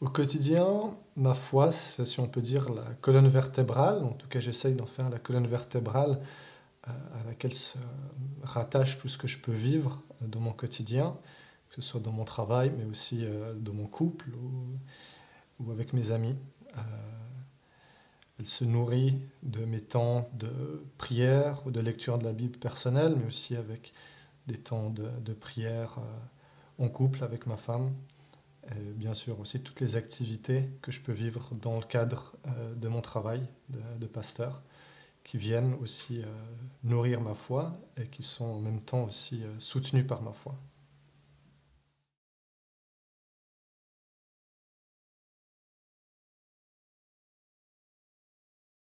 Au quotidien, ma foi, c'est, si on peut dire, la colonne vertébrale. En tout cas, j'essaye d'en faire la colonne vertébrale à laquelle se rattache tout ce que je peux vivre dans mon quotidien, que ce soit dans mon travail, mais aussi dans mon couple ou avec mes amis. Euh, Elle se nourrit de mes temps de prière ou de lecture de la Bible personnelle, mais aussi avec des temps de prière en couple avec ma femme. Et bien sûr aussi toutes les activités que je peux vivre dans le cadre de mon travail de pasteur, qui viennent aussi nourrir ma foi et qui sont en même temps aussi soutenues par ma foi.